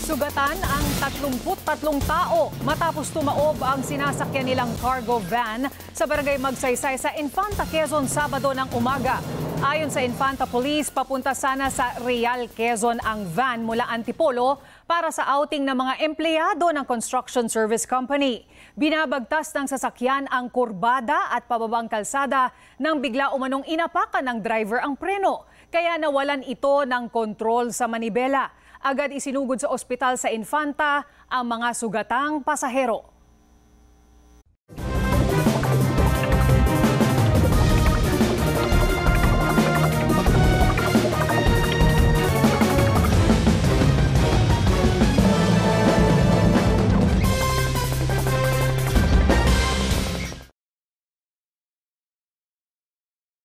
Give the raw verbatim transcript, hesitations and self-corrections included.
Sugatan ang tatlumput tatlong tao matapos tumaob ang sinasakyan nilang cargo van sa barangay Magsaysay sa Infanta, Quezon, Sabado ng umaga. Ayon sa Infanta Police, papunta sana sa Real, Quezon ang van mula Antipolo para sa outing ng mga empleyado ng construction service company. Binabagtas ng sasakyan ang kurbada at pababang kalsada nang bigla umanong inapakan ng driver ang preno. Kaya nawalan ito ng kontrol sa manibela. Agad isinugod sa ospital sa Infanta ang mga sugatang pasahero.